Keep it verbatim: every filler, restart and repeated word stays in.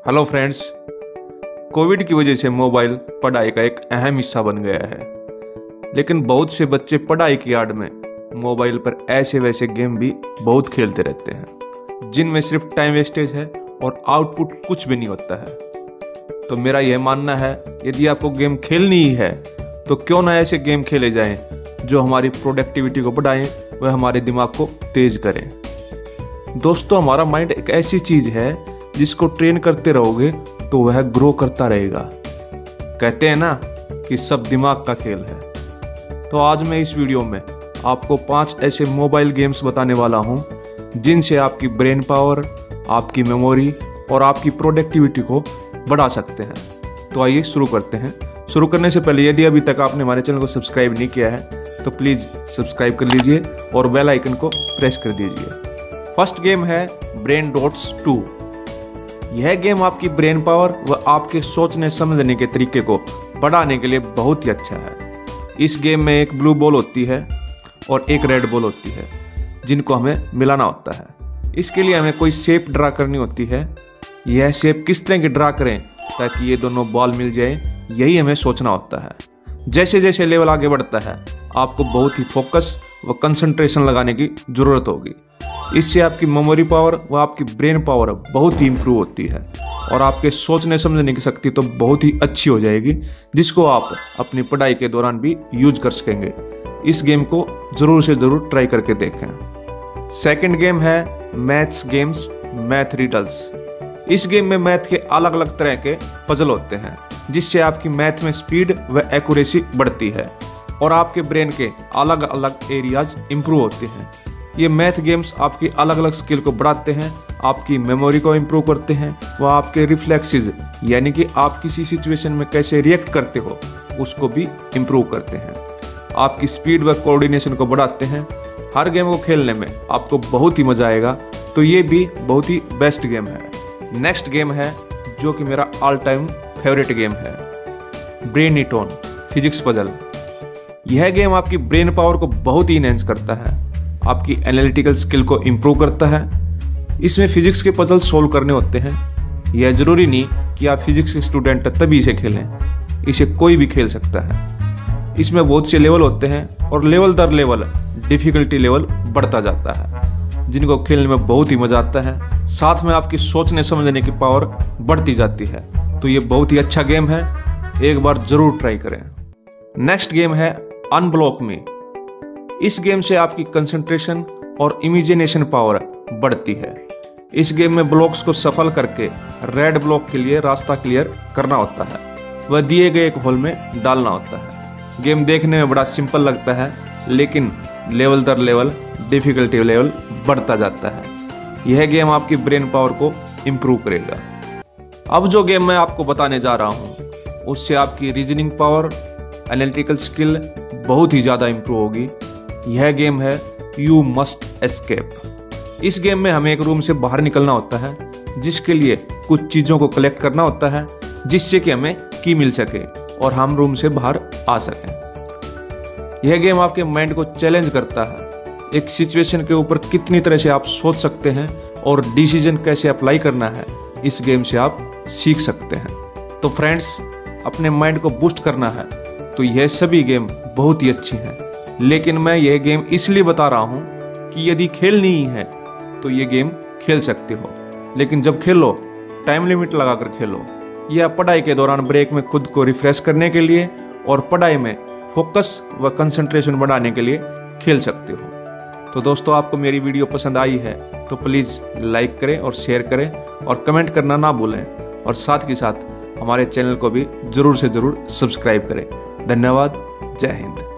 Hello friends, Covid की वजह से मोबाइल पढ़ाई का एक अहम हिस्सा बन गया है। लेकिन बहुत से बच्चे पढ़ाई की आड़ में मोबाइल पर ऐसे वैसे गेम भी बहुत खेलते रहते हैं जिनमें सिर्फ टाइम वेस्टेज है और आउटपुट कुछ भी नहीं होता है। तो मेरा यह मानना है, यदि आपको गेम खेलनी ही है तो क्यों ना ऐसे गेम खेले जाएं जो हमारी प्रोडक्टिविटी को बढ़ाएं व हमारे दिमाग को तेज करें। दोस्तों, हमारा माइंड एक ऐसी चीज है जिसको ट्रेन करते रहोगे तो वह ग्रो करता रहेगा। कहते हैं ना कि सब दिमाग का खेल है। तो आज मैं इस वीडियो में आपको पांच ऐसे मोबाइल गेम्स बताने वाला हूं जिनसे आपकी ब्रेन पावर, आपकी मेमोरी और आपकी प्रोडक्टिविटी को बढ़ा सकते हैं। तो आइए शुरू करते हैं। शुरू करने से पहले यदि अभी तक आपने हमारे चैनल को सब्सक्राइब नहीं किया है तो प्लीज़ सब्सक्राइब कर लीजिए और बेल आइकन को प्रेस कर दीजिए। फर्स्ट गेम है ब्रेन डॉट्स टू। यह गेम आपकी ब्रेन पावर व आपके सोचने समझने के तरीके को बढ़ाने के लिए बहुत ही अच्छा है। इस गेम में एक ब्लू बॉल होती है और एक रेड बॉल होती है जिनको हमें मिलाना होता है। इसके लिए हमें कोई शेप ड्रा करनी होती है। यह शेप किस तरह की ड्रा करें ताकि ये दोनों बॉल मिल जाए, यही हमें सोचना होता है। जैसे जैसे लेवल आगे बढ़ता है आपको बहुत ही फोकस व कंसंट्रेशन लगाने की ज़रूरत होगी। इससे आपकी मेमोरी पावर व आपकी ब्रेन पावर बहुत ही इम्प्रूव होती है और आपके सोचने समझने की शक्ति तो बहुत ही अच्छी हो जाएगी, जिसको आप अपनी पढ़ाई के दौरान भी यूज कर सकेंगे। इस गेम को ज़रूर से ज़रूर ट्राई करके देखें। सेकंड गेम है मैथ्स गेम्स मैथ रिडल्स। इस गेम में मैथ के अलग अलग तरह के पजल होते हैं जिससे आपकी मैथ में स्पीड व एक्यूरेसी बढ़ती है और आपके ब्रेन के अलग अलग एरियाज इम्प्रूव होते हैं। ये मैथ गेम्स आपकी अलग अलग स्किल को बढ़ाते हैं, आपकी मेमोरी को इम्प्रूव करते हैं व आपके रिफ्लेक्सेस यानी कि आप किसी सिचुएशन में कैसे रिएक्ट करते हो उसको भी इम्प्रूव करते हैं। आपकी स्पीड व कोऑर्डिनेशन को बढ़ाते हैं। हर गेम को खेलने में आपको बहुत ही मजा आएगा, तो ये भी बहुत ही बेस्ट गेम है। नेक्स्ट गेम है जो कि मेरा ऑल टाइम फेवरेट गेम है, ब्रेनिटॉन फिजिक्स पजल। यह गेम आपकी ब्रेन पावर को बहुत ही इनहेंस करता है, आपकी एनालिटिकल स्किल को इम्प्रूव करता है। इसमें फिजिक्स के पजल सोल्व करने होते हैं। यह जरूरी नहीं कि आप फिजिक्स के स्टूडेंट तभी इसे खेलें, इसे कोई भी खेल सकता है। इसमें बहुत से लेवल होते हैं और लेवल दर लेवल डिफिकल्टी लेवल बढ़ता जाता है, जिनको खेलने में बहुत ही मजा आता है। साथ में आपकी सोचने समझने की पावर बढ़ती जाती है। तो ये बहुत ही अच्छा गेम है, एक बार जरूर ट्राई करें। नेक्स्ट गेम है अनब्लॉक मी। इस गेम से आपकी कंसंट्रेशन और इमेजिनेशन पावर बढ़ती है। इस गेम में ब्लॉक्स को सफल करके रेड ब्लॉक के लिए रास्ता क्लियर करना होता है, वह दिए गए एक होल में डालना होता है। गेम देखने में बड़ा सिंपल लगता है लेकिन लेवल दर लेवल डिफिकल्टी लेवल बढ़ता जाता है। यह गेम आपकी ब्रेन पावर को इम्प्रूव करेगा। अब जो गेम मैं आपको बताने जा रहा हूँ उससे आपकी रीजनिंग पावर, एनालिटिकल स्किल बहुत ही ज़्यादा इम्प्रूव होगी। यह गेम है यू मस्ट एस्केप। इस गेम में हमें एक रूम से बाहर निकलना होता है जिसके लिए कुछ चीज़ों को कलेक्ट करना होता है जिससे कि हमें की मिल सके और हम रूम से बाहर आ सकें। यह गेम आपके माइंड को चैलेंज करता है। एक सिचुएशन के ऊपर कितनी तरह से आप सोच सकते हैं और डिसीजन कैसे अप्लाई करना है, इस गेम से आप सीख सकते हैं। तो फ्रेंड्स, अपने माइंड को बूस्ट करना है तो यह सभी गेम बहुत ही अच्छी हैं, लेकिन मैं यह गेम इसलिए बता रहा हूँ कि यदि खेलनी ही है तो ये गेम खेल सकते हो, लेकिन जब खेलो टाइम लिमिट लगाकर खेलो, या पढ़ाई के दौरान ब्रेक में खुद को रिफ्रेश करने के लिए और पढ़ाई में फोकस व कंसंट्रेशन बढ़ाने के लिए खेल सकते हो। तो दोस्तों, आपको मेरी वीडियो पसंद आई है तो प्लीज़ लाइक करें और शेयर करें और कमेंट करना ना भूलें, और साथ के साथ हमारे चैनल को भी ज़रूर से ज़रूर सब्सक्राइब करें। धन्यवाद। जय हिंद।